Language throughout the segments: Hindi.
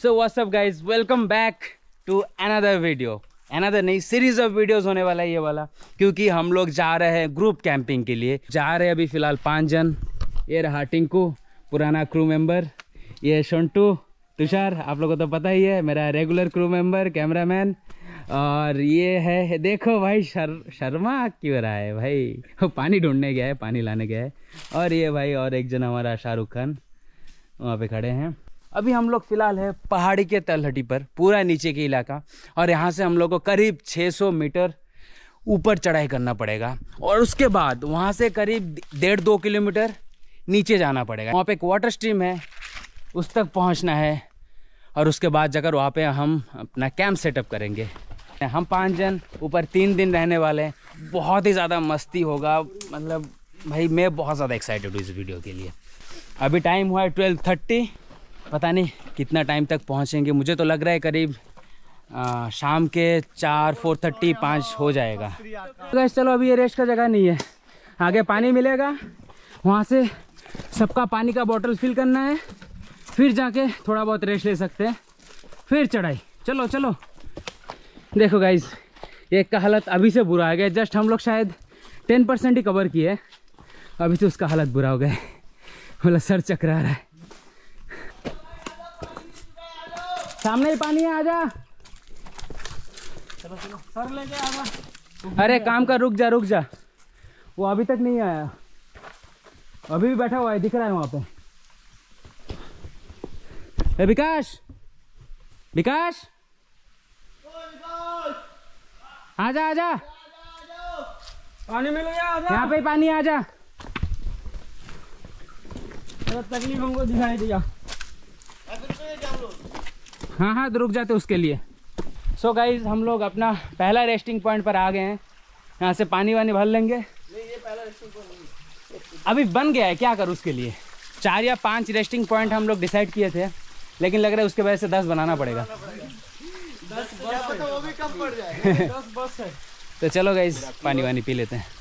So what's up guys, welcome back to another video. Another नहीं, सीरीज ऑफ वीडियोस होने वाला है ये वाला, क्योंकि हम लोग जा रहे हैं ग्रुप कैंपिंग के लिए। जा रहे हैं अभी फ़िलहाल 5 जन। ये रहा टिंकू, पुराना क्रू मेंबर। ये शंटू, तुषार, आप लोगों को तो पता ही है, मेरा रेगुलर क्रू मेंबर, कैमरामैन। और ये है, देखो भाई शर्मा क्यों रहा है भाई, वो पानी ढूंढने गया है, पानी लाने गया है। और ये भाई और एक जन हमारा शाहरुख खान वहाँ पे खड़े हैं। अभी हम लोग फ़िलहाल है पहाड़ी के तलहटी पर, पूरा नीचे के इलाका। और यहाँ से हम लोग को करीब 600 मीटर ऊपर चढ़ाई करना पड़ेगा। और उसके बाद वहाँ से करीब 1.5-2 किलोमीटर नीचे जाना पड़ेगा। वहाँ पे एक वाटर स्ट्रीम है, उस तक पहुँचना है। और उसके बाद जाकर वहाँ पे हम अपना कैंप सेटअप करेंगे। हम 5 जन ऊपर 3 दिन रहने वाले हैं। बहुत ही ज़्यादा मस्ती होगा, मतलब भाई मैं बहुत ज़्यादा एक्साइटेड हूँ इस वीडियो के लिए। अभी टाइम हुआ है 12:30, पता नहीं कितना टाइम तक पहुँचेंगे। मुझे तो लग रहा है करीब शाम के 4-4:30-5 हो जाएगा। तो चलो, अभी ये रेस्ट का जगह नहीं है, आगे पानी मिलेगा, वहाँ से सबका पानी का बॉटल फिल करना है, फिर जाके थोड़ा बहुत रेस्ट ले सकते हैं, फिर चढ़ाई। चलो चलो। देखो गाइज, एक का हालत अभी से बुरा आ गया। जस्ट हम लोग शायद 10% ही कवर किए, अभी से उसका हालत बुरा हो गया, मतलब सर चकरा रहा है। सामने ही पानी है, आजा। चलो चलो, सर लेके आजा। अरे काम का, रुक जा, वो अभी तक नहीं आया, अभी भी बैठा हुआ है, दिख रहा है वहाँ पे। विकास, आजा, पानी मिल गया, यहाँ पे पानी, आजा। तकलीफ हमको दिखाई दिया। हाँ, तो रुक जाते उसके लिए। सो गाइज, हम लोग अपना पहला रेस्टिंग पॉइंट पर आ गए हैं। यहाँ से पानी वानी भर लेंगे। ये पहला रेस्टिंग पॉइंट अभी बन गया है, क्या करूँ उसके लिए। 4 या 5 रेस्टिंग पॉइंट हम लोग डिसाइड किए थे, लेकिन लग रहा है उसके वजह से 10 बनाना पड़ेगा। 10 बस तो वो भी कम पड़ जाएगा। 10 बस है। तो चलो गाइस, पानी वानी पी लेते हैं।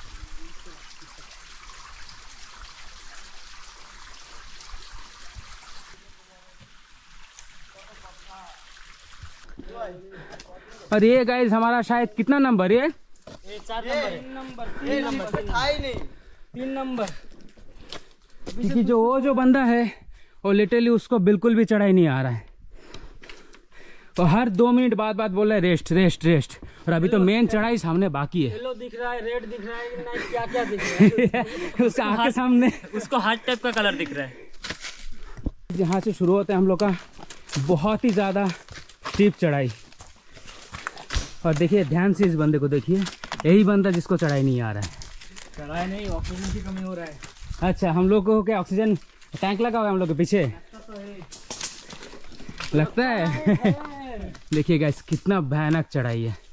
और ये गाइस हमारा शायद कितना नंबर, ये 4 नंबर, 3 नंबर। क्योंकि जो बंदा है वो लिटरली उसको बिल्कुल भी चढ़ाई नहीं आ रहा है, और हर 2 मिनट बाद बोल रहा है रेस्ट। और अभी तो मेन चढ़ाई सामने बाकी है। येलो दिख रहा है, रेड दिख रहा है, नहीं क्या दिख रहा है उसका आँख के सामने, उसको हार्ट टाइप का कलर दिख रहा है। यहाँ से शुरू होता है हम लोग का बहुत ही ज़्यादा स्टीप चढ़ाई। और देखिए ध्यान से इस बंदे को देखिए, यही बंदा जिसको चढ़ाई नहीं आ रहा है। चढ़ाई नहीं, ऑक्सीजन की कमी हो रहा है। अच्छा, हम लोग को क्या ऑक्सीजन टैंक लगा हुआ है हम लोग के पीछे, लगता है। देखिए गाइस, कितना भयानक चढ़ाई है।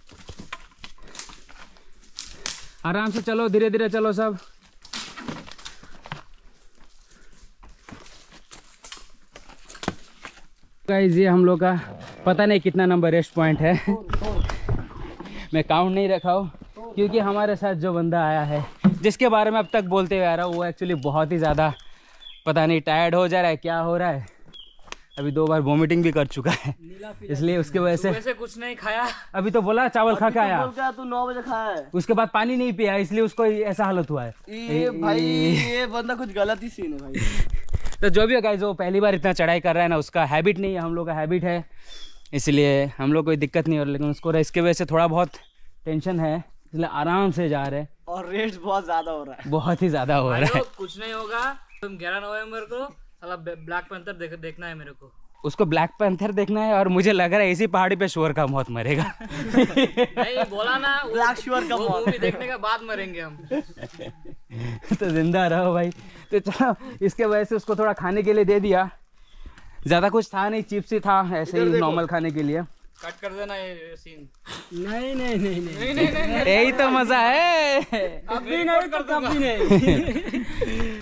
आराम से चलो, धीरे धीरे चलो सब। गाइस, ये हम लोग का पता नहीं कितना नंबर रेस्ट पॉइंट है, मैं काउंट नहीं रखा हूँ, क्योंकि हमारे साथ जो बंदा आया है, जिसके बारे में अब तक बोलते हुए आ रहा हूँ, वो एक्चुअली बहुत ही ज़्यादा पता नहीं टायर्ड हो जा रहा है, क्या हो रहा है। अभी 2 बार वोमिटिंग भी कर चुका है, इसलिए उसके वजह से वैसे कुछ नहीं खाया। अभी तो बोला चावल खा के आया, तू 9 बजे खाया है, उसके बाद पानी नहीं पिया, इसलिए उसको ऐसा हालत हुआ है। ये बंदा कुछ गलत ही सीन है भाई। तो जो भी है गाइस, वो पहली बार इतना चढ़ाई कर रहा है ना, उसका हैबिट नहीं है, हम लोग का हैबिट है, इसलिए हम लोग कोई दिक्कत नहीं हो रही। लेकिन उसको इसके वजह से थोड़ा बहुत टेंशन है, इसलिए आराम से जा रहे हैं। और रेस्ट बहुत ज़्यादा हो रहा है, बहुत ही ज़्यादा हो रहा है। कुछ नहीं होगा, तुम 11 नवंबर को साला ब्लैक पैंथर देखना है मेरे को। उसको ब्लैक पैंथर देखना है, और मुझे लग रहा है इसी पहाड़ी पे शुअर का मौत मरेगा। नहीं बोला ना, ब्लैक शुअर का मौत मूवी देखने के बाद मरेंगे हम। तो जिंदा रहो भाई। तो चलो, इसके वजह से उसको थोड़ा खाने के लिए दे दिया, ज़्यादा कुछ था नहीं, चिप्स ही था ऐसे ही नॉर्मल खाने के लिए। कट कर देना ये सीन। नहीं, यही तो मजा है। अभी नहीं तो कभी नहीं।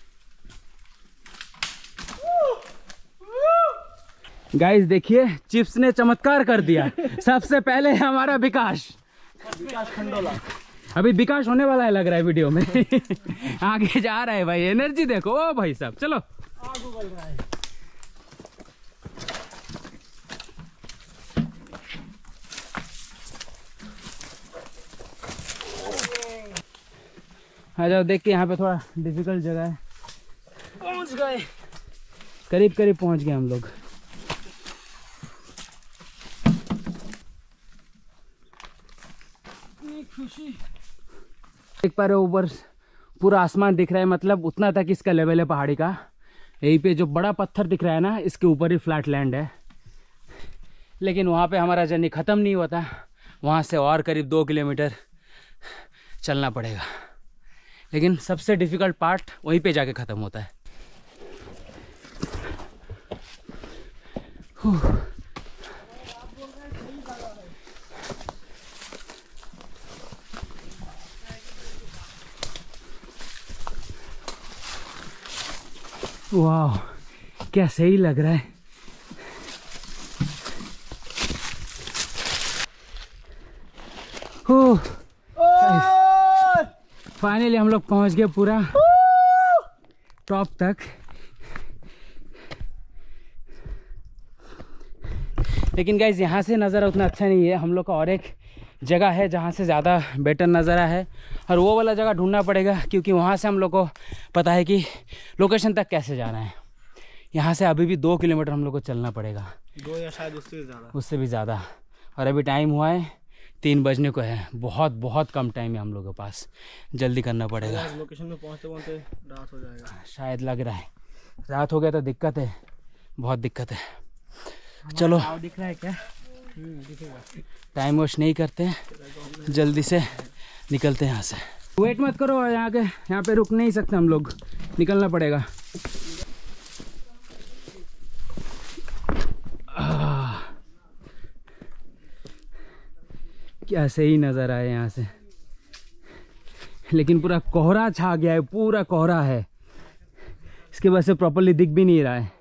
गाइस देखिए, चिप्स ने चमत्कार कर दिया। सबसे पहले हमारा विकास खंडोला, अभी विकास होने वाला है लग रहा है वीडियो में। आगे जा रहा है भाई, एनर्जी देखो। ओ भाई साहब चलो। आ जाओ, देख के यहाँ पे थोड़ा डिफिकल्ट जगह है। पहुँच गए, करीब करीब पहुँच गए हम लोग। खुशी देख पा रहे हो, ऊपर पूरा आसमान दिख रहा है, मतलब उतना तक इसका लेवल है पहाड़ी का। यहीं पे जो बड़ा पत्थर दिख रहा है ना, इसके ऊपर ही फ्लैट लैंड है। लेकिन वहाँ पे हमारा जर्नी ख़त्म नहीं होता, वहाँ से और करीब 2 किलोमीटर चलना पड़ेगा। लेकिन सबसे डिफ़िकल्ट पार्ट वहीं पे जाके ख़त्म होता है। वाह, क्या सही लग रहा है। फाइनली हम लोग पहुंच गए पूरा टॉप तक। लेकिन गाइज यहाँ से नज़ारा उतना अच्छा नहीं है। हम लोग का और एक जगह है जहाँ से ज़्यादा बेटर नज़ारा है, और वो वाला जगह ढूंढना पड़ेगा, क्योंकि वहाँ से हम लोग को पता है कि लोकेशन तक कैसे जाना है। यहाँ से अभी भी 2 किलोमीटर हम लोग को चलना पड़ेगा, 2 या शायद उससे भी ज़्यादा। और अभी टाइम हुआ है 3 बजने को है। बहुत कम टाइम है हम लोगों के पास, जल्दी करना पड़ेगा। लोकेशन में पहुँचते पहुँचते रात हो जाएगा शायद, लग रहा है रात हो गया तो दिक्कत है, बहुत दिक्कत है। चलो, दिख रहा है क्या? दिखेगा। टाइम वेस्ट नहीं करते, जल्दी से निकलते हैं यहाँ से। वेट मत करो, यहाँ पे रुक नहीं सकते हम लोग, निकलना पड़ेगा। क्या सही नज़ारा है यहाँ से, लेकिन पूरा कोहरा छा गया है, पूरा कोहरा है, इसके वजह से प्रॉपर्ली दिख भी नहीं रहा है।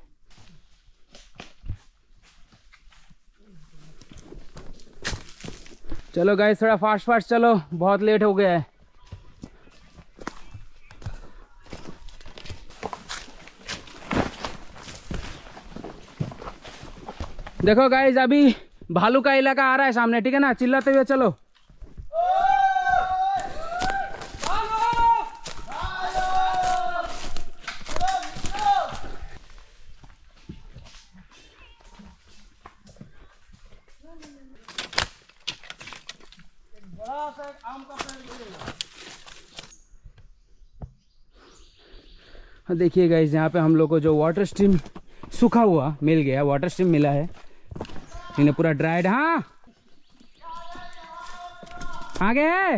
चलो गाइस, थोड़ा फास्ट चलो, बहुत लेट हो गया है। देखो गाइस, अभी भालू का इलाका आ रहा है सामने, ठीक है ना? चिल्लाते हुए चलो। देखिए गाइस, यहाँ पे हम लोग को जो वाटर स्ट्रीम सूखा हुआ मिल गया, वाटर स्ट्रीम मिला है, इन्हें पूरा ड्राइड। हाँ, आगे है।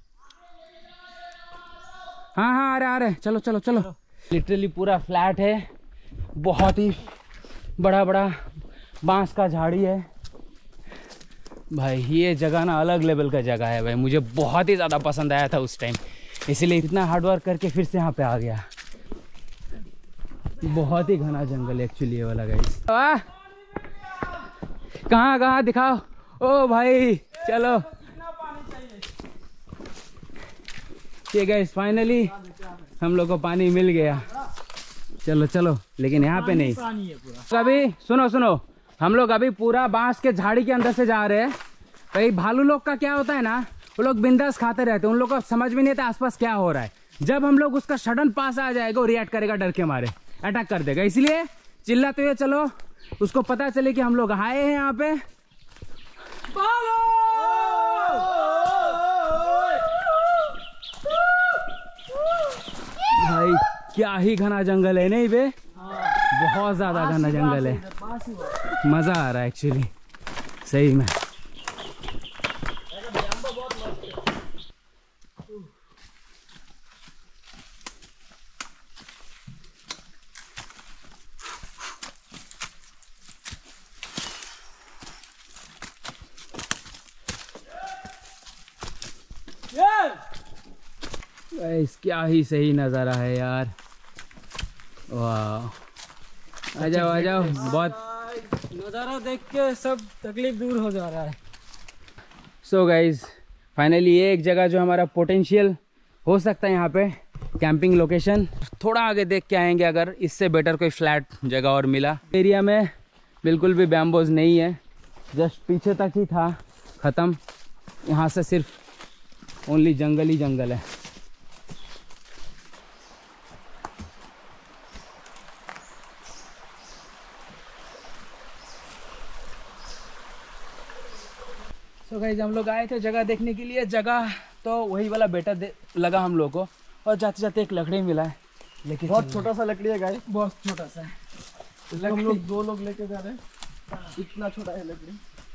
हाँ, आ रहे चलो। लिटरली पूरा फ्लैट है, बहुत ही बड़ा बांस का झाड़ी है भाई। ये जगह ना अलग लेवल का जगह है भाई, मुझे बहुत ही ज़्यादा पसंद आया था उस टाइम, इसीलिए इतना हार्ड वर्क करके फिर से यहाँ पे आ गया। बहुत ही घना जंगल है एक्चुअली ये वाला गाइस। कहाँ दिखाओ। ओ भाई चलो, ये गाइस फाइनली हम लोग को पानी मिल गया। चलो, लेकिन यहाँ पे नहीं। अभी सुनो, हम लोग अभी पूरा बांस के झाड़ी के अंदर से जा रहे हैं। भाई भालू लोग का क्या होता है ना, वो लोग बिंदास खाते रहते हैं, उन लोग को समझ में नहीं आता आसपास क्या हो रहा है। जब हम लोग उसका सडन पास आ जाएगा, वो रिएक्ट करेगा, डर के मारे अटैक कर देगा। इसलिए चिल्लाते हुए चलो, उसको पता चले कि हम लोग आए हैं यहाँ पे। भाई क्या ही घना जंगल है नहीं बे, बहुत ज्यादा घना जंगल है, मजा आ रहा है एक्चुअली सही में। क्या ही सही नज़ारा है यार, वाह। आ जाओ, बहुत नज़ारा देख के सब तकलीफ दूर हो जा रहा है। सो गाइज फाइनली ये एक जगह जो हमारा पोटेंशियल हो सकता है यहाँ पे कैंपिंग लोकेशन। थोड़ा आगे देख के आएंगे, अगर इससे बेटर कोई फ्लैट जगह और मिला। एरिया में बिल्कुल भी बैम्बोज नहीं है, जस्ट पीछे तक ही था, ख़त्म। यहाँ से सिर्फ ओनली जंगल ही जंगल है। सो गाइस हम लोग आए थे जगह देखने के लिए। जगह तो वही वाला बेटर लगा हम लोग को, और जाते जाते एक लकड़ी मिला है, लेकिन बहुत छोटा सा लकड़ी है गाइस, बहुत छोटा सा है। हम लोग 2 लोग लेके जा रहे हैं, इतना छोटा है लकड़ी।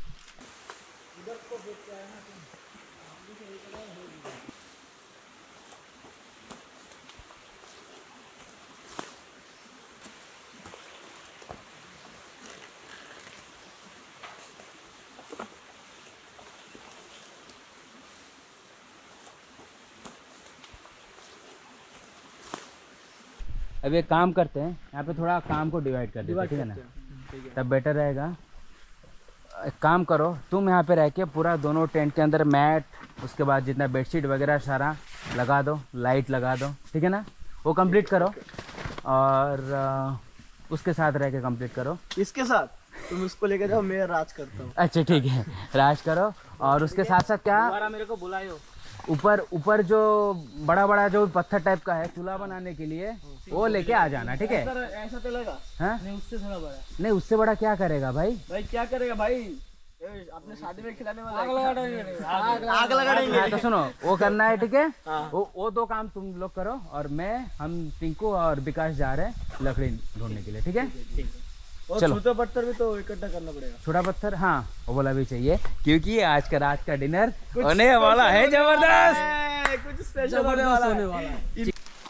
अब एक काम करते हैं, यहाँ पे थोड़ा काम को डिवाइड कर देते हैं, ठीक है ना, तब बेटर रहेगा। एक काम करो, तुम यहाँ पे रह के पूरा दोनों टेंट के अंदर मैट, उसके बाद जितना बेडशीट वगैरह सारा लगा दो, लाइट लगा दो, ठीक है ना, वो कंप्लीट करो। और उसके साथ रह के कंप्लीट करो। इसके साथ तुम उसको लेके जाओ, मैं राज करता हूँ। अच्छा ठीक है, राज करो। और उसके साथ साथ क्या, मेरे को बुलायो। ऊपर जो बड़ा बड़ा जो पत्थर टाइप का है चूल्हा बनाने के लिए, वो लेके आ जाना, ठीक है। ऐसा चलेगा? हाँ नहीं, उससे थोड़ा बड़ा। नहीं, उससे बड़ा क्या करेगा भाई? भाई क्या करेगा भाई, अपने शादी में खिलाने वाला आग लगा देंगे। आग लगा देंगे। हाँ तो सुनो, वो करना है, ठीक है। हाँ। वो 2 काम तुम लोग करो, और हम टिंकू और विकास जा रहे हैं लकड़ी ढूंढने के लिए, ठीक है। और चलो। छोटा पत्थर भी तो इकट्ठा करना पड़ेगा। छोटा पत्थर, हाँ वो वाला भी चाहिए, क्योंकि आज का रात का डिनर होने वाला है जबरदस्त। कुछ स्पेशल होने वाला है।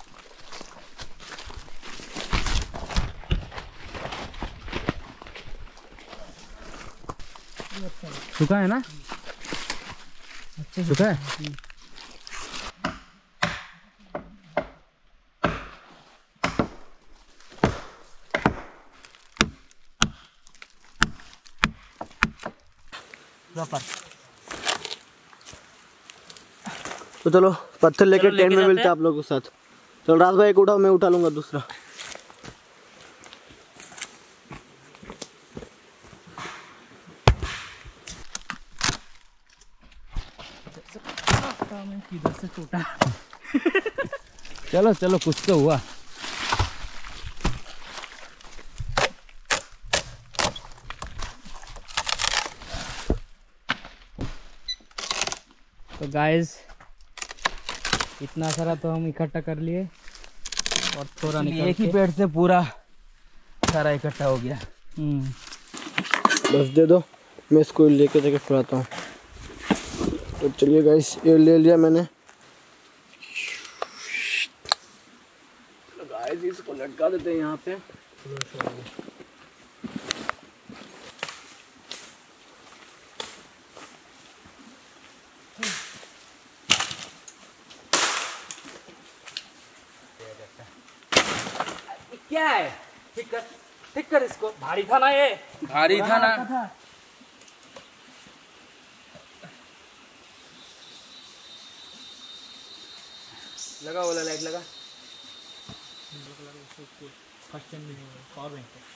सूखा है ना, सूखा है। तो चलो पत्थर लेके टेंट में मिलते हैं आप लोगों के साथ। चलो राज भाई एक उठाओ, मैं उठा लूंगा दूसरा। किधर से टूटा? चलो चलो, कुछ तो हुआ। तो गाइस इतना सारा तो हम इकट्ठा कर लिए, और थोड़ा निकाल एक ही पेड़ से पूरा सारा इकट्ठा हो गया। बस दे दो, मैं इसको लेके जाके फुलाता हूँ। तो चलिए गाइस, ये ले लिया मैंने। गाइस इसको लटका देते हैं यहाँ पे। क्या है? ठीक कर इसको। भारी था ना ये, भारी था ना। लगा वाला लाइट लगा। फर्स्ट टाइम भी नहीं हुआ, पावर बैंक है।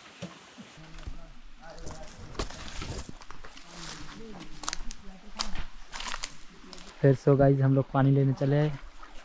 फिर सो गाइस हम लोग पानी लेने चले आए।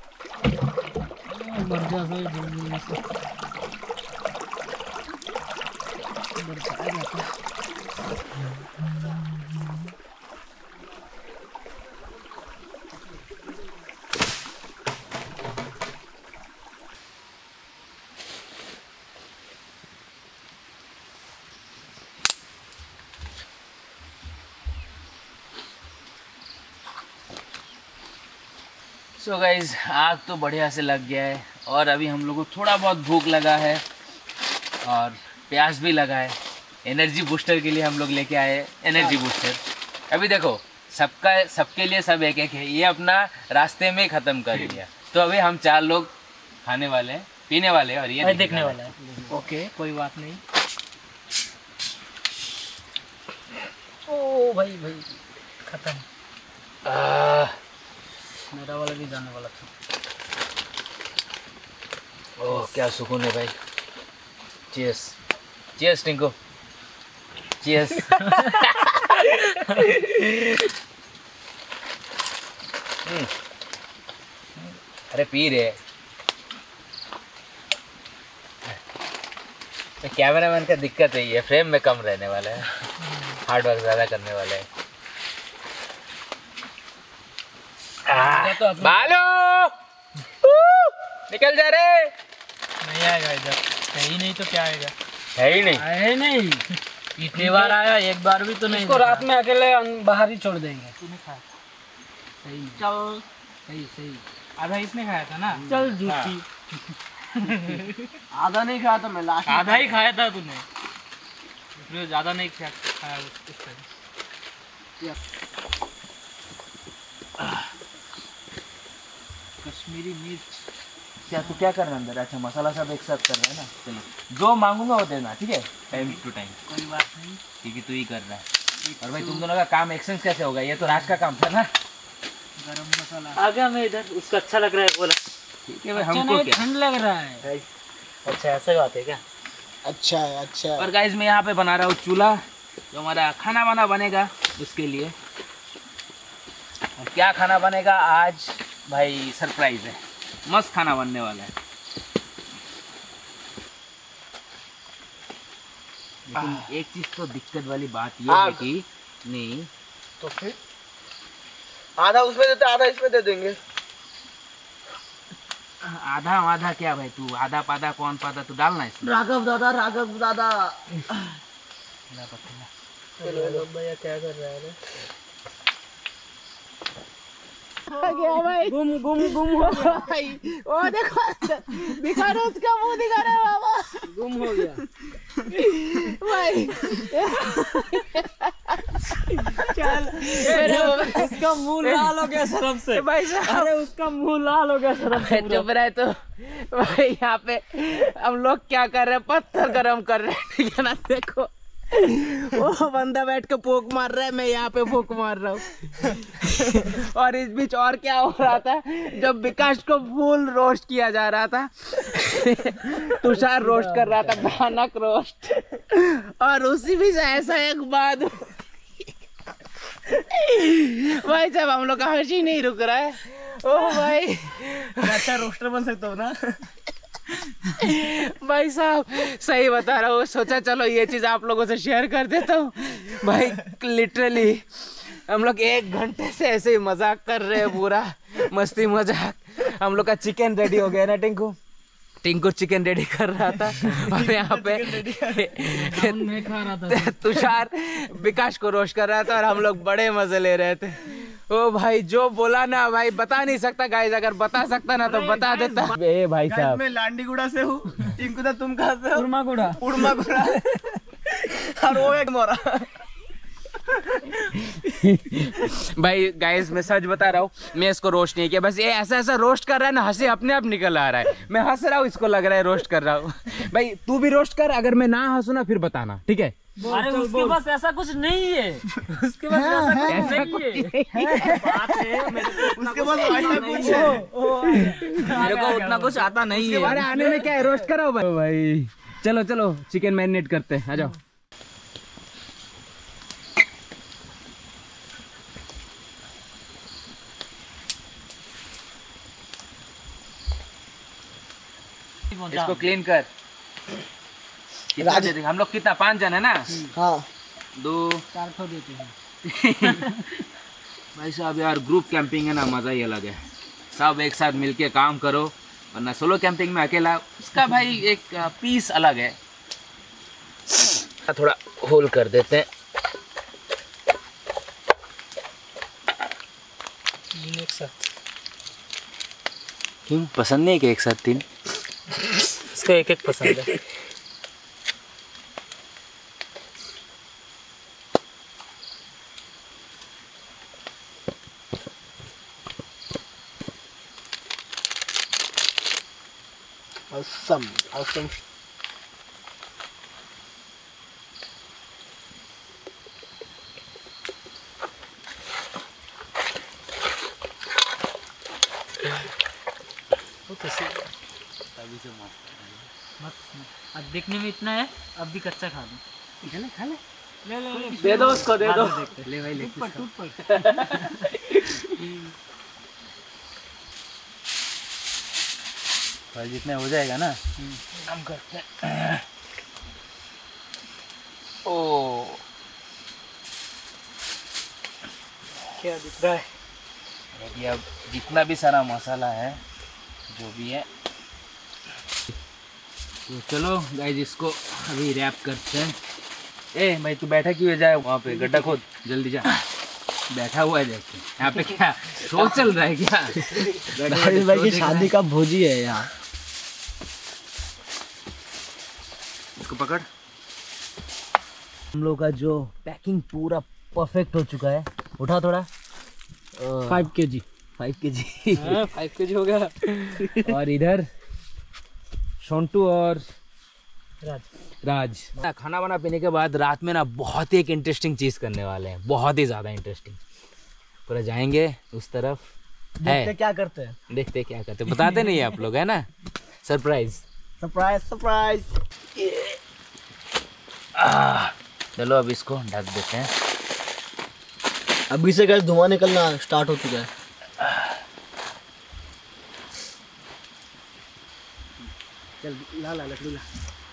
सो गाइज आग तो बढ़िया से लग गया है, और अभी हम लोग को थोड़ा बहुत भूख लगा है और प्यास भी लगा है। एनर्जी बूस्टर के लिए हम लोग लेके आए एनर्जी बूस्टर। अभी देखो सबके लिए सब एक एक है, ये अपना रास्ते में ख़त्म कर लिया। तो अभी हम 4 लोग खाने वाले हैं, पीने वाले हैं, और ये देखने वाला है। ओके कोई बात नहीं। ओ भाई खत्म। मेरा वाला भी जाने वाला था। ओह क्या सुकून है भाई। चीयर्स चीयर्स टिंको, चीयर्स। अरे पी रहे। तो कैमरामैन का दिक्कत है, ये फ्रेम में कम रहने वाला है, हार्ड वर्क ज़्यादा करने वाला है। बालो निकल जा रे। नहीं आएगा इधर, है ही नहीं तो क्या आएगा? है ही नहीं। है नहीं, इतनी बार आया, एक बार भी तो नहीं। इसको रात में अकेले बाहर ही छोड़ देंगे। तूने खाया सही, चल सही सही। आधा इसने खाया था ना? चल झूठी। आधा नहीं खाया था मैं, लास्ट आधा ही खाया था तूने, इसलिए ज्यादा नहीं खाया उस टाइम। कश्मीरी मिर्च। क्या तू क्या कर रहा है अंदर? अच्छा मसाला सब एक साथ कर रहा है ना। चलो जो मांगूंगा वो देना, ठीक है? Time to time. कोई बात नहीं, क्योंकि तू ही कर रहा है। और भाई तुम दोनों का काम एक्सचेंज कैसे होगा? ये तो राज का काम था ना। गरम मसाला आ गया। मैं इधर, उसका अच्छा लग रहा है बोला। ठीक है भाई, हमको क्या? ठंड लग रहा है। अच्छा ऐसे बात है क्या? अच्छा है, अच्छा है। और गाइस मैं यहाँ पे बना रहा हूँ चूल्हा, जो हमारा खाना वाना बनेगा उसके लिए। और क्या खाना बनेगा आज भाई, सरप्राइज है। मस्त खाना बनने वाला है। लेकिन एक चीज तो दिक्कत वाली बात ये है कि नहीं तो फिर आधा उसमें देते, आधा इसमें दे देंगे। आधा आधा क्या भाई, तू आधा पाधा कौन पाधा, तू डालना इसमें। राघव दादा, राघव दादा। भैया क्या कर रहा है? गया भाई, गुम हो गया भाई। ओ देखो दिखा रहा, उसका मुंह दिखा रहा है बाबा। गुम हो गया भाई चल, उसका मुंह लाल हो गया शर्म से भाई साहब। अरे उसका मुंह लाल हो गया शर्म से। चुप रहे तो भाई, यहाँ पे हम लोग क्या कर रहे हैं, पत्थर गरम कर रहे हैं, ठीक है ना? देखो वो बंदा बैठ के फूंक मार रहा है, मैं यहाँ पे फूंक मार रहा हूँ। और इस बीच और क्या हो रहा था, जब विकास को फुल रोस्ट किया जा रहा था, तुषार रोस्ट कर रहा था, भयानक रोस्ट। और उसी बीच ऐसा एक बात भाई साहब, हम लोग का हंसी नहीं रुक रहा है। ओ भाई, अच्छा रोस्टर बन सकता हो ना? भाई साहब सही बता रहा हूँ, सोचा चलो ये चीज़ आप लोगों से शेयर कर देता हूँ। भाई लिटरली हम लोग 1 घंटे से ऐसे ही मजाक कर रहे हैं, पूरा मस्ती मजाक। हम लोग का चिकन रेडी हो गया ना, टिंकू चिकन रेडी कर रहा था, और यहाँ पे मैं खा रहा था। तुषार विकास को रोस्ट कर रहा था, और हम लोग बड़े मजे ले रहे थे। ओ भाई जो बोला ना भाई, बता नहीं सकता गाइस, अगर बता सकता ना तो बता देता। ए भाई साहब, मैं लांडीगुड़ा से हूँ। टिंकू दा तुम कहाँ से हो? उर्मागुड़ा। और वो एक मोरा। भाई गाइस मैं सच बता रहा हूँ, मैं इसको रोस्ट नहीं किया, बस ये ऐसा ऐसा रोस्ट कर रहा है ना, हंसी अपने आप निकल आ रहा है। मैं हंस रहा हूँ, इसको लग रहा है रोस्ट कर रहा हूँ। भाई तू भी रोस्ट कर, अगर मैं ना हंसू ना फिर बताना, ठीक है? अरे उसके पास ऐसा कुछ नहीं है, उसके पास ऐसा कुछ नहीं है। बात है, उसके पास ऐसा कुछ है, मेरे को उतना कुछ आता नहीं है। अरे आने में क्या है, रोस्ट कराओ भाई। चलो चलो चिकन मैरिनेट करते हैं, आ जाओ। इसको क्लीन कर। कितना दे देंगे हम लोग? कितना, 5 जन है ना? हाँ 2 4 ठो देते हैं। भाई साहब यार, ग्रुप कैंपिंग है ना, मज़ा ही अलग है। सब एक साथ मिलके काम करो, वरना सोलो कैंपिंग में अकेला उसका भाई एक पीस अलग है। थोड़ा होल कर देते हैं। एक साथ क्यों पसंद नहीं है कि एक साथ 3? इसको एक एक पसंद है। Awesome, awesome. मस्त। अब देखने में इतना है, अब भी कच्चा खा लो। खा ले। ले दे दो उसको, दे दो। ले भाई ले। भाई जितना हो जाएगा ना हम करते हैं। ओ क्या दिख रहा है? ये अब जितना भी सारा मसाला है जो भी है, तो चलो गाइस इसको अभी रैप करते हैं। ए भाई तू बैठा क्यों है, जाए वहाँ पे गड्ढा खोद जल्दी जा। बैठा हुआ है देखते यहाँ पे क्या शो चल रहा है क्या? भाई की शादी का भोजी है यहाँ। इसको पकड़। हम लोग का जो पैकिंग पूरा परफेक्ट हो चुका है। उठा थोड़ा 5 kg 5 kg हो गया। और इधर शोंटू और राज खाना वाना पीने के बाद रात में ना बहुत ही एक इंटरेस्टिंग चीज़ करने वाले हैं, बहुत ही ज़्यादा इंटरेस्टिंग। पूरा जाएंगे उस तरफ, देखते क्या करते हैं, देखते क्या करते बताते नहीं है आप लोग, है ना? Surprise surprise surprise. चलो अब इसको ढक देते हैं। अभी से गैस धुआं निकलना स्टार्ट हो चुका है। चल ला लकड़ी ला।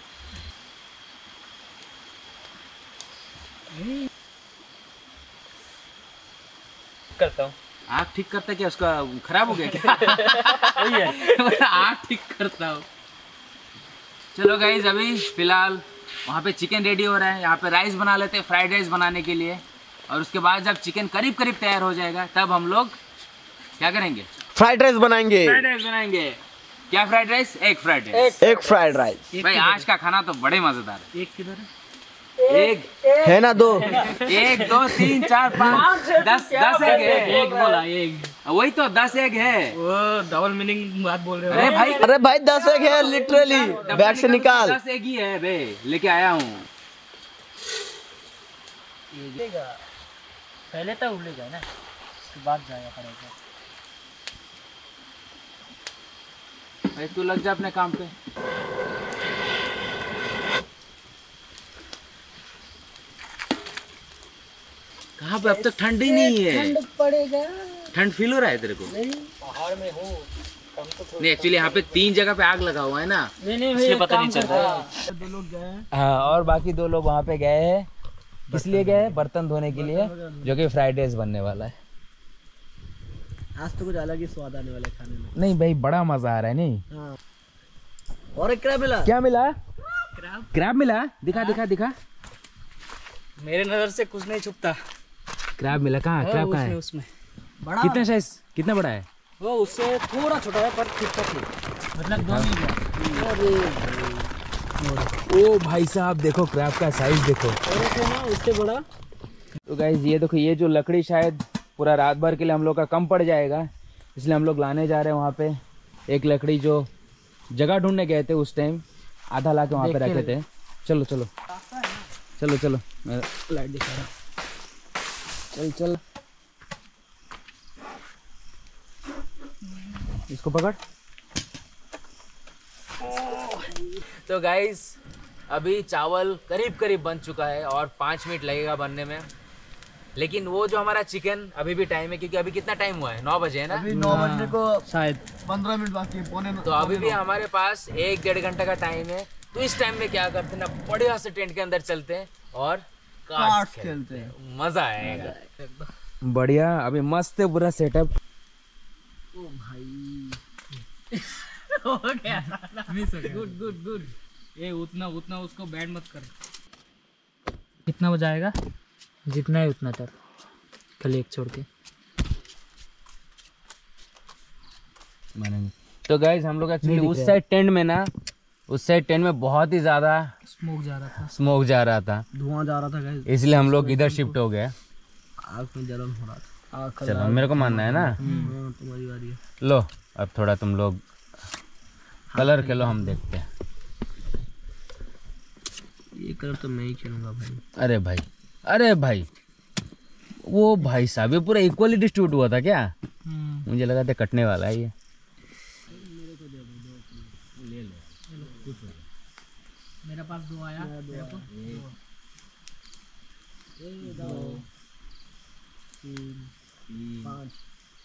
करता हूँ। आँख ठीक करता क्या? उसका खराब हो गया क्या? आँख ठीक करता हूँ। चलो गाइज अभी फिलहाल वहाँ पे चिकन रेडी हो रहा है, यहाँ पे राइस बना लेते हैं फ्राइड राइस बनाने के लिए। और उसके बाद जब चिकन करीब करीब तैयार हो जाएगा तब हम लोग क्या करेंगे? फ्राइड राइस बनाएंगे। फ्राइड राइस बनाएंगे। क्या fried rice? Egg fried rice. एक फ्राइड राइस। भाई आज का खाना तो बड़े मजेदार है। एक किधर है? एक है ना 2? 1 2 3 4 5 10 एग है। एक बोला एक, वही तो 10 एग है। वो डबल मीनिंग बात बोल रहे हो। अरे भाई 10 एग है लिटरली, बैग से निकाल। 10 एग ही है बे, लेके आया हूँ। पहले तो उड़ेगा ना, उसके बाद जाएगा पड़ेगा। भाई तू लग जा अपने काम पे। कहाँ पे? अब तक ठंड ही नहीं है। ठंड पड़ेगा। ठंड फील हो रहा है तेरे को? नहीं पहाड़ में हूँ। नहीं एक्चुअली यहाँ पे 3 जगह पे आग लगा हुआ है ना, नहीं इसलिए पता नहीं चल रहा है। 2 लोग गए। हाँ, और बाकी 2 लोग वहाँ पे गए हैं। किस लिए गए? बर्तन धोने के लिए, जो कि फ्राइड राइस बनने वाला है। आज तो कुछ अलग ही स्वाद आने वाला है खाने में। नहीं भाई बड़ा मजा आ रहा है। नहीं हाँ। और एक क्रैब मिला। क्या मिला? क्रैब मिला। दिखा दिखा दिखा। मेरे नजर से कुछ नहीं छुपता। क्रैब मिला। कहाँ? क्रैब कहाँ है? उसमें बड़ा कितना साइज, कितना बड़ा है? वो उससे थोड़ा छोटा है पर ठीक ठाक है, मतलब 2 नहीं गया। ओ भाई साहब देखो क्रैब का साइज देखो। उससे बड़ा। तो गाइस ये देखो, ये जो लकड़ी शायद पूरा रात भर के लिए हम लोग का कम पड़ जाएगा, इसलिए हम लोग लाने जा रहे हैं वहाँ पे। एक लकड़ी जो जगह ढूंढने गए थे उस टाइम, आधा ला के वहाँ पे रखे थे। चलो चलो चलो चलो, मैं लाइट दिखा रहा हूँ। चल चल इसको पकड़। तो गाइस अभी चावल करीब करीब बन चुका है और 5 मिनट लगेगा बनने में। लेकिन वो जो हमारा चिकन अभी भी टाइम है, क्योंकि अभी कितना टाइम हुआ है? 9 बजे है ना? अभी 9 बजने को शायद 15 मिनट बाकी है, पौने। तो अभी भी हमारे पास 1-1.5 घंटे का टाइम है। तो इस टाइम में क्या करते हैं ना, बढ़िया से टेंट के अंदर चलते हैं और कार्ड्स खेलते हैं। मजा आएगा बढ़िया। अभी मस्त है पूरा सेटअप। ओ भाई हो गया। Good good good. ये उतना उसको बैड मत कर। कितना बजाएगा? जितना है उतना कर, कल एक छोड़ के। तो गाइज हम लोग एक्चुअली उस साइड टेंट में ना, उस साइड टेंट में बहुत ही ज्यादा स्मोक जा रहा था, धुआं जा रहा था गाइस, इसलिए हम लोग इधर शिफ्ट हो गए। आग में जलन हो रहा था। आग चलो मेरे को मानना है ना। तुम्हारी बारी है। लो अब थोड़ा तुम लोग कलर खेलो, हम देखते हैं। ये कलर तो मैं ही खेलूंगा भाई। अरे भाई वो भाई साहब ये पूरा इक्वली डिस्ट्रीब्यूट हुआ था क्या? मुझे लगा था कटने वाला है ये। मेरे पास 2 आया। 2 3 5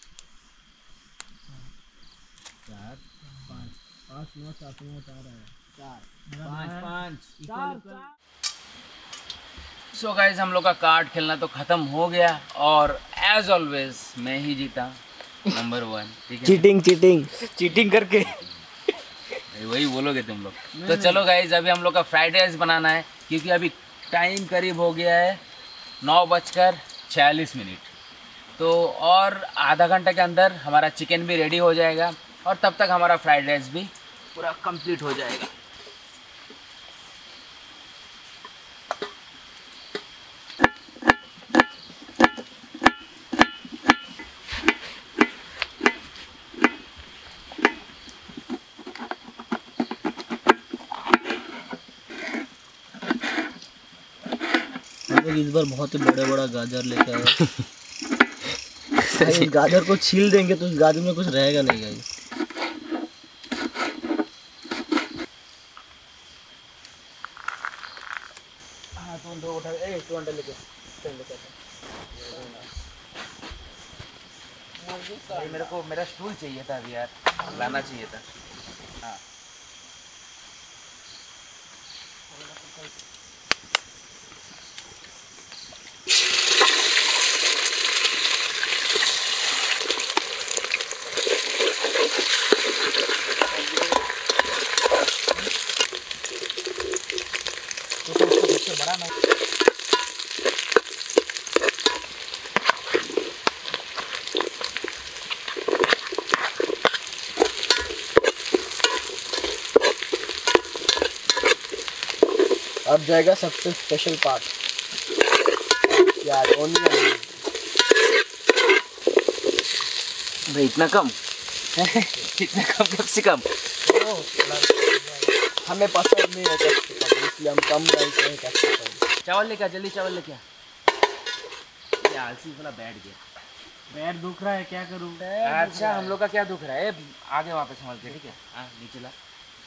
4 5 9 7 4 आया। 4 सो गाइज हम लोग का कार्ड खेलना तो ख़त्म हो गया और एज ऑलवेज मैं ही जीता। नंबर 1, ठीक है। चीटिंग करके वही बोलोगे तुम लोग। तो चलो गाइज, अभी हम लोग का फ्राइड राइस बनाना है, क्योंकि अभी टाइम करीब हो गया है 9:46। तो और आधा घंटे के अंदर हमारा चिकन भी रेडी हो जाएगा, और तब तक हमारा फ्राइड राइस भी पूरा कंप्लीट हो जाएगा। इस बार बहुत ही बड़ा गाजर लेकर आए। इस गाजर को छील देंगे तो इस गाजर में कुछ रहेगा नहीं गाइस। हाँ तो उठा लेके मेरे को मेरा स्टूल चाहिए था अभी यार, लाना चाहिए था। हाँ अब जाएगा सबसे स्पेशल पार्ट, यार ओनियन। भाई इतना कम इतना कम कैप्सिकम हमें पसंद नहीं है कैप्सिकम, इसलिए हम कम डालते हैं कैप्सिकम। चावल लेके आ, जल्दी चावल लेके आ। ये आलसी थोड़ा बैठ गया। पैर दुख रहा है, क्या करूं? अच्छा हम लोग का क्या दुख रहा है? आगे वहाँ पे संभाल के, ठीक है। हाँ नीचे ला।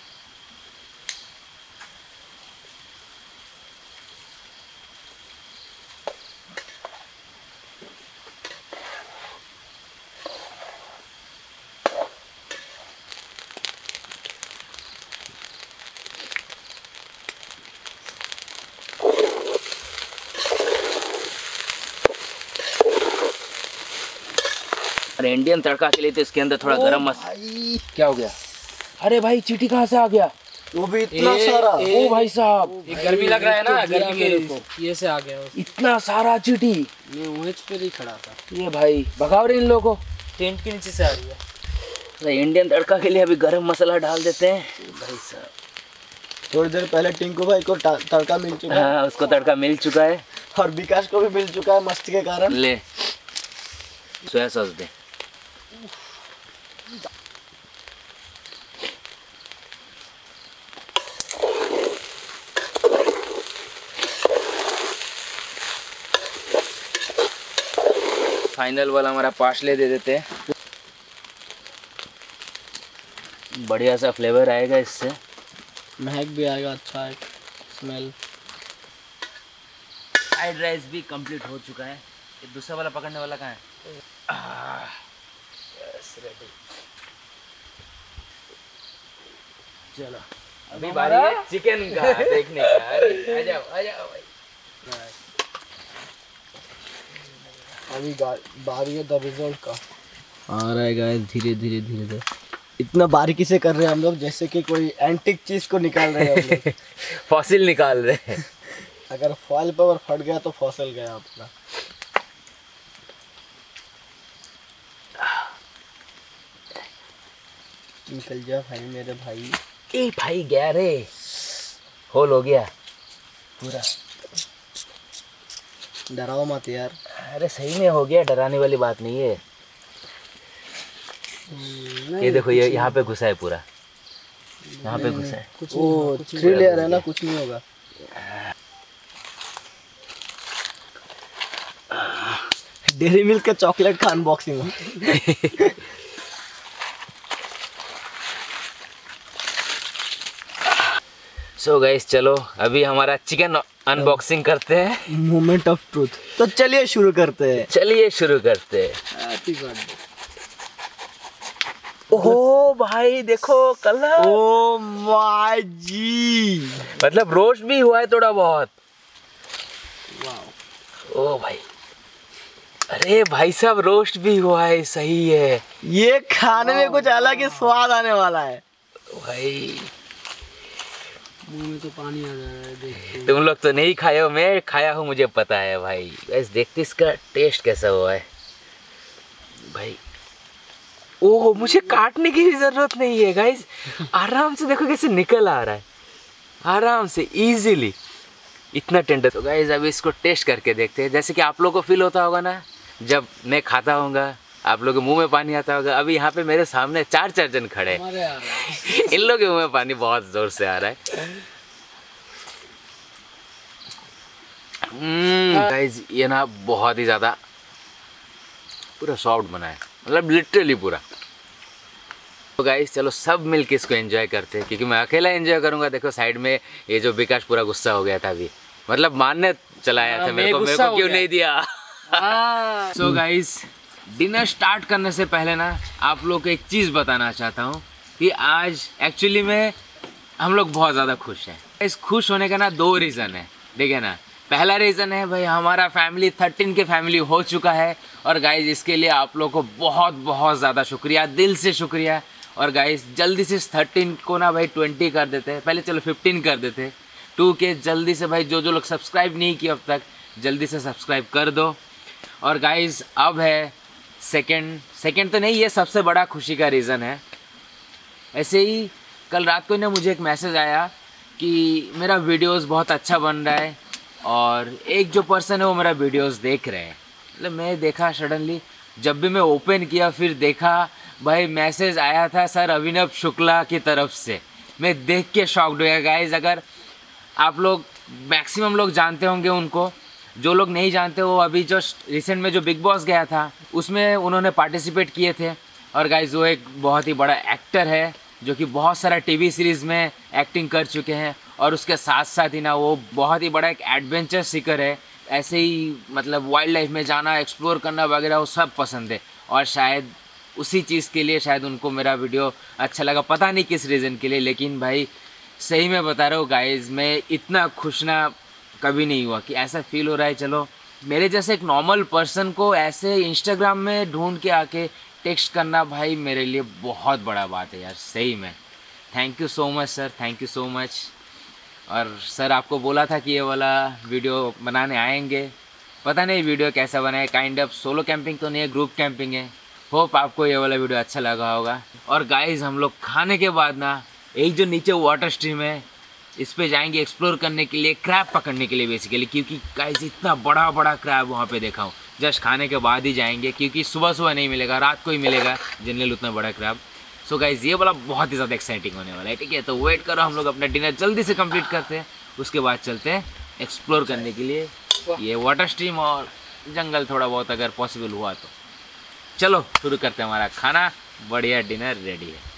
अरे इंडियन तड़का के लिए तो इसके अंदर थोड़ा गरम मसाला। क्या हो गया? अरे भाई चींटी कहाँ से आ गया? वो भी इतना सारा। ओ भाई साहब, गर्मी लग रहा है ना, गर्मी के ये से आ गया इतना सारा चींटी। मैं वहीं पे ही खड़ा था। ये भाई भगाओ रे इन लोगों को। टेंट के नीचे से आ रही है। अरे इंडियन तड़का के लिए अभी गरम मसाला डाल देते हैं भाई साहब। थोड़ी देर पहले टिंकू भाई को तड़का मिल चुका है। हाँ उसको तड़का मिल चुका है, और विकास को भी मिल चुका है मस्ती के कारण। ले सोया सॉस दे। फाइनल वाला हमारा पार्सले दे देते हैं, बढ़िया सा फ्लेवर आएगा इससे, महक भी आएगा, अच्छा है स्मेल। फ्राइड राइस भी कंप्लीट हो चुका है। ये दूसरा वाला पकड़ने वाला कहाँ है? Yes ready. चलो अभी बारी है चिकन का देखने का। आ जाओ भाई। अभी बारी है द रिजल्ट का। आ रहा है गाइस धीरे धीरे। इतना बारीकी से कर रहे हैं हम लोग जैसे कि कोई एंटिक चीज को निकाल रहे हैं हम लोग। फॉसिल निकाल रहे हैं। अगर फॉइल पेपर फट गया तो फॉसिल गया अपना। निकल जा भाई मेरे भाई। ए भाई गया रे, होल हो गया पूरा। डराओ मत यार। अरे सही में हो गया, डराने वाली बात नहीं है। ये देखो ये यहाँ पे घुसा है पूरा, यहाँ पे घुसा है। ओ 3 लेयर है ना, कुछ नहीं होगा। डेयरी मिल्क का चॉकलेट का अनबॉक्सिंग हो। सो गाइस चलो अभी हमारा चिकन अनबॉक्सिंग करते हैं। Moment of truth. तो चलिए शुरू करते हैं। ओह भाई देखो कलर। ओ माय जी, मतलब रोस्ट भी हुआ है थोड़ा बहुत। ओ भाई अरे भाई साहब रोस्ट भी हुआ है, सही है। ये खाने में कुछ अलग ही स्वाद आने वाला है भाई मुंह में तो पानी आ जा रहा है देख। तुम लोग तो नहीं खाए हो, मैं खाया हूँ, मुझे पता है भाई। बस देखते इसका टेस्ट कैसा हुआ है भाई। ओह मुझे काटने की भी जरूरत नहीं है गाइस, आराम से देखो कैसे निकल आ रहा है, आराम से इजीली, इतना टेंडर। तो गाइस अभी इसको टेस्ट करके देखते हैं। जैसे कि आप लोगों को फील होता होगा ना जब मैं खाता होऊंगा, आप लोगों के मुंह में पानी आता होगा। अभी यहाँ पे मेरे सामने 4 जन खड़े हैं, इन लोगों के मुंह में पानी बहुत जोर से आ रहा है। गाइस ये ना बहुत ही ज़्यादा पूरा सॉफ्ट बना है, मतलब लिटरली पूरा। तो गाइस चलो सब मिलके इसको एंजॉय करते हैं, क्योंकि मैं अकेला एंजॉय करूंगा। देखो साइड में ये जो विकास पूरा गुस्सा हो गया था अभी, मतलब मारने चला आया था मेरे को क्यों नहीं दिया। सो गाइस डिनर स्टार्ट करने से पहले ना आप लोग को एक चीज़ बताना चाहता हूँ कि आज एक्चुअली में हम लोग बहुत ज़्यादा खुश हैं। इस खुश होने का ना 2 रीज़न है, ठीक है ना। पहला रीज़न है भाई हमारा फैमिली 13 के फैमिली हो चुका है, और गाइज इसके लिए आप लोग को बहुत बहुत ज़्यादा शुक्रिया, दिल से शुक्रिया। और गाइज जल्दी से 13 को ना भाई 20 कर देते हैं, पहले चलो 15 कर देते 2 के। जल्दी से भाई जो लोग सब्सक्राइब नहीं किए अब तक जल्दी से सब्सक्राइब कर दो। और गाइज अब है सेकंड तो नहीं, ये सबसे बड़ा खुशी का रीज़न है। ऐसे ही कल रात को ना मुझे एक मैसेज आया कि मेरा वीडियोस बहुत अच्छा बन रहा है, और एक जो पर्सन है वो मेरा वीडियोस देख रहे हैं। मतलब मैं देखा सडनली, जब भी मैं ओपन किया फिर देखा भाई मैसेज आया था सर अभिनव शुक्ला की तरफ से। मैं देख के शॉक्ड हो गया गाइज। अगर आप लोग मैक्सिमम लोग जानते होंगे उनको, जो लोग नहीं जानते वो अभी जस्ट रिसेंट में जो बिग बॉस गया था उसमें उन्होंने पार्टिसिपेट किए थे। और गाइज वो एक बहुत ही बड़ा एक्टर है जो कि बहुत सारा टीवी सीरीज़ में एक्टिंग कर चुके हैं, और उसके साथ साथ ही ना वो बहुत ही बड़ा एक एडवेंचर सीकर है। ऐसे ही मतलब वाइल्ड लाइफ में जाना, एक्सप्लोर करना वगैरह वो सब पसंद है, और शायद उसी चीज़ के लिए शायद उनको मेरा वीडियो अच्छा लगा, पता नहीं किस रीज़न के लिए। लेकिन भाई सही में बता रहा हूँ गाइज़, मैं इतना खुश ना कभी नहीं हुआ कि ऐसा फील हो रहा है। चलो मेरे जैसे एक नॉर्मल पर्सन को ऐसे इंस्टाग्राम में ढूंढ के आके टेक्स्ट करना भाई मेरे लिए बहुत बड़ा बात है यार, सही में। Thank you so much sir, thank you so much. और सर आपको बोला था कि ये वाला वीडियो बनाने आएंगे, पता नहीं वीडियो कैसा बना है। काइंड ऑफ सोलो कैंपिंग तो नहीं है, ग्रुप कैंपिंग है। होप आपको ये वाला वीडियो अच्छा लगा होगा। और गाइस हम लोग खाने के बाद ना एक जो नीचे वाटर स्ट्रीम है इस पे जाएंगे एक्सप्लोर करने के लिए, क्रैब पकड़ने के लिए बेसिकली, क्योंकि गाइस इतना बड़ा बड़ा क्रैब वहाँ पे देखा हूँ। जस्ट खाने के बाद ही जाएंगे, क्योंकि सुबह सुबह नहीं मिलेगा, रात को ही मिलेगा जनरल उतना बड़ा क्रैब। सो गाइस ये वाला बहुत ही ज़्यादा एक्साइटिंग होने वाला है, ठीक है। तो वेट करो, हम लोग अपना डिनर जल्दी से कंप्लीट करते हैं, उसके बाद चलते हैं एक्सप्लोर करने के लिए ये वाटर स्ट्रीम और जंगल थोड़ा बहुत अगर पॉसिबल हुआ तो। चलो शुरू करते हैं हमारा खाना, बढ़िया डिनर रेडी है।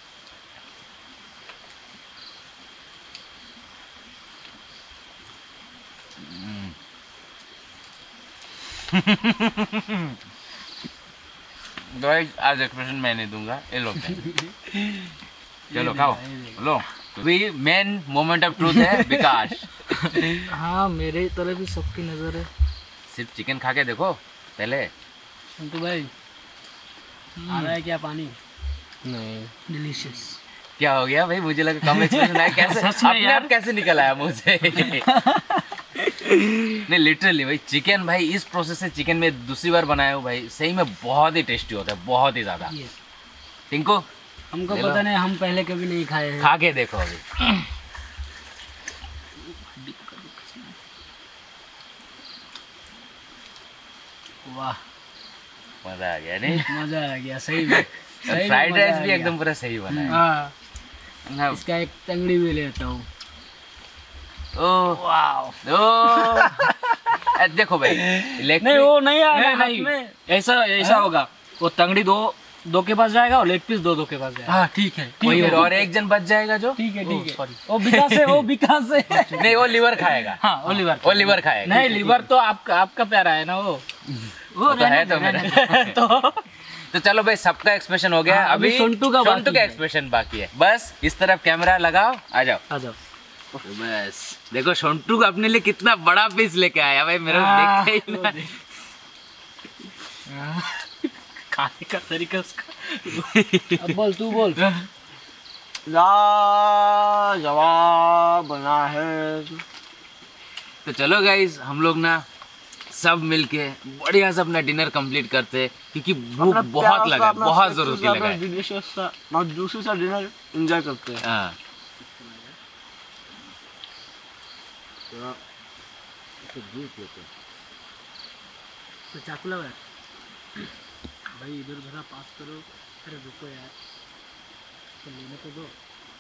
आज एक्सप्रेशन मैं नहीं दूंगा, ये लो चलो खाओ लो। अभी मेन मोमेंट ऑफ ट्रूथ है विकास। हाँ मेरे तरफ भी सबकी नज़र है। सिर्फ चिकन खा के देखो पहले। संतू भाई आ रहा है क्या पानी? नहीं, डिलीशियस। क्या हो गया भाई, मुझे लगा कम एक्सप्रेशन आया, कैसे अपने आप कैसे निकल आया मुँह से। नहीं लिटरली भाई चिकन, भाई इस प्रोसेस से चिकन में दूसरी बार बनाया हूँ भाई, सही में बहुत ही टेस्टी होता है, बहुत ही ज़्यादा। टिंको हमको पता नहीं, हम पहले कभी नहीं खाए हैं। खा के देखो अभी। वाह मजा आ गया नहीं? मजा आ गया सही में। फ्राइड राइस भी एकदम पूरा सही बना है। हाँ इसका एक टंगड़ी भी लेता हूँ। ओह वाह, देखो भाई नहीं वो नहीं आएगा हाथ में, ऐसा होगा। वो टंगड़ी दो के पास जाएगा और लेग पीस दो के पास जाएगा। हाँ ठीक है, और एक जन बच जाएगा जो। ठीक है वो विकास है, वो विकास है। नहीं वो लिवर खाएगा। हाँ वो लिवर खाएगा। नहीं लिवर तो आपका प्यारा है ना, वो तो है तो मेरा। तो चलो भाई सबका एक्सप्रेशन हो गया। अभी सोंटू का एक्सप्रेशन बाकी है। बस इस तरफ कैमरा लगाओ, आ जाओ। बस देखो सोंटू को अपने लिए कितना बड़ा पीस लेके आया भाई, मेरा देखते ही ना। खाने का तरीका उसका। अब बोल, तू बोल। जवाब बना है। तो चलो गाइज हम लोग ना सब मिलके बढ़िया से अपना डिनर कंप्लीट करते हैं क्योंकि भूख बहुत लगा है, बहुत जोरों की लगा है। डिलीशियस सा और जूसी सा डिनर एंजॉय करते हैं। हाँ तो चाकू लगा भाई, इधर उधर पास करो। अरे रुको यार, तो लेने तो दो।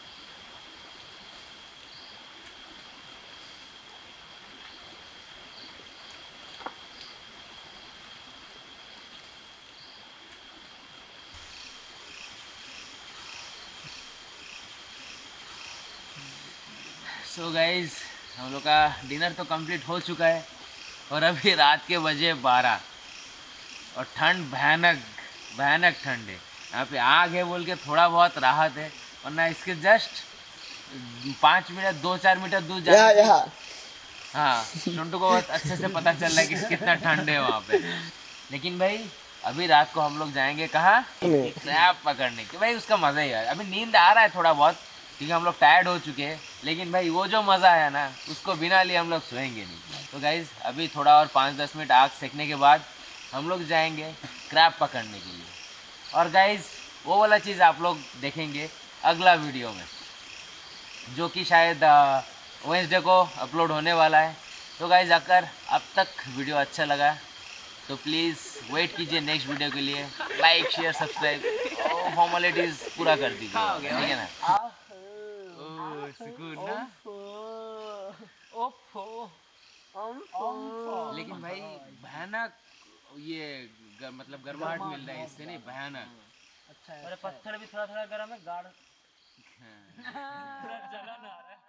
सो गाइज हम लोग का डिनर तो कंप्लीट हो चुका है और अभी रात के बजे 12 और ठंड भयानक भयानक ठंड है। यहाँ पे आग है बोल के थोड़ा बहुत राहत है, वरना इसके जस्ट 5 मिनट 2-4 मीटर दूर जाने हाँ टुंटू को बहुत अच्छे से पता चल रहा है कि कितना ठंड है वहाँ पे। लेकिन भाई अभी रात को हम लोग जाएंगे कहाँ, क्रैब पकड़ने के। भाई उसका मज़ा ही है। अभी नींद आ रहा है थोड़ा बहुत क्योंकि हम लोग टायर्ड हो चुके हैं, लेकिन भाई वो जो मज़ा है ना उसको बिना लिए हम लोग सोएंगे नहीं। तो गाइज़ अभी थोड़ा और 5-10 मिनट आग सेकने के बाद हम लोग जाएंगे क्रैब पकड़ने के लिए। और गाइज़ वो वाला चीज़ आप लोग देखेंगे अगला वीडियो में, जो कि शायद वेडनेसडे को अपलोड होने वाला है। तो गाइज़ अगर अब तक वीडियो अच्छा लगा तो प्लीज़ वेट कीजिए नेक्स्ट वीडियो के लिए। लाइक शेयर सब्सक्राइब और फॉर्मेलिटीज़ पूरा कर दीजिए, ठीक है ना। सुकून ना। लेकिन भाई भयानक ये मतलब गर्माहट मिल रहा है इससे, नहीं भयानक। अच्छा है। पत्थर भी थोड़ा थोड़ा गर्म है, गाढ़ जलन आ रहा है।